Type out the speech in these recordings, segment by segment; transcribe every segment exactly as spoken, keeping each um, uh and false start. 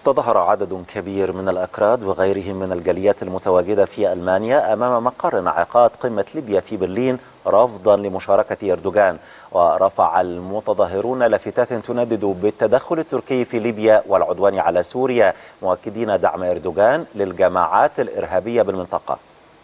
تظاهر عدد كبير من الأكراد وغيرهم من الجاليات المتواجدة في ألمانيا أمام مقر انعقاد قمة ليبيا في برلين رفضا لمشاركة أردوغان. ورفع المتظاهرون لافتات تندد بالتدخل التركي في ليبيا والعدوان على سوريا، مؤكدين دعم أردوغان للجماعات الإرهابية بالمنطقة.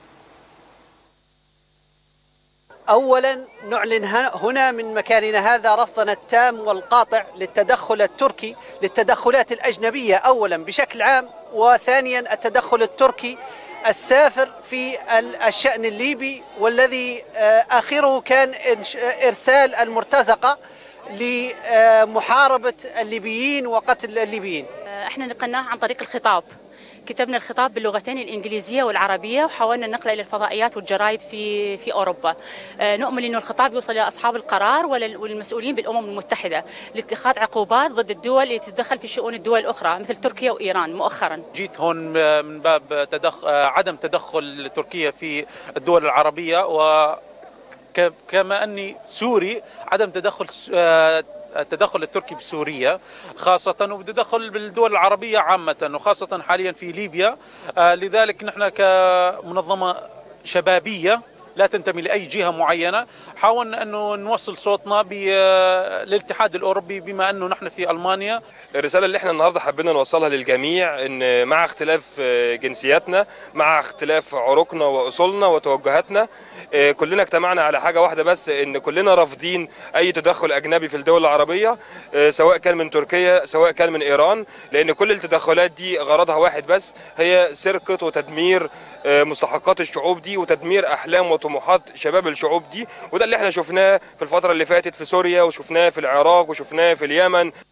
أولا نعلن هنا من مكاننا هذا رفضنا التام والقاطع للتدخل التركي، للتدخلات الأجنبية أولا بشكل عام، وثانيا التدخل التركي السافر في الشأن الليبي، والذي آخره كان إرسال المرتزقة لمحاربة الليبيين وقتل الليبيين. احنا نقلناه عن طريق الخطاب، كتبنا الخطاب باللغتين الإنجليزية والعربية، وحاولنا نقله إلى الفضائيات والجرائد في في أوروبا. نؤمل أنه الخطاب يوصل إلى أصحاب القرار وللمسؤولين بالأمم المتحدة لاتخاذ عقوبات ضد الدول اللي تتدخل في شؤون الدول الأخرى مثل تركيا وإيران مؤخرا. جيت هون من باب تدخل عدم تدخل تركيا في الدول العربية، و كما أني سوري عدم تدخل التدخل التركي بسوريا خاصة، وبتدخل بالدول العربية عامة وخاصة حاليا في ليبيا. لذلك نحن كمنظمة شبابية لا تنتمي لأي جهة معينة حاولنا أنه نوصل صوتنا للاتحاد الأوروبي بما أنه نحن في ألمانيا. الرسالة اللي احنا النهاردة حبينا نوصلها للجميع إن مع اختلاف جنسياتنا، مع اختلاف عروقنا وأصولنا وتوجهاتنا، كلنا اجتمعنا على حاجة واحدة بس، إن كلنا رافضين أي تدخل أجنبي في الدول العربية، سواء كان من تركيا سواء كان من إيران، لأن كل التدخلات دي غرضها واحد بس، هي سرقة وتدمير مستحقات الشعوب دي وتدمير أحلام وطموحات شباب الشعوب دي. وده اللي احنا شفناه في الفترة اللي فاتت في سوريا، وشفناه في العراق، وشفناه في اليمن.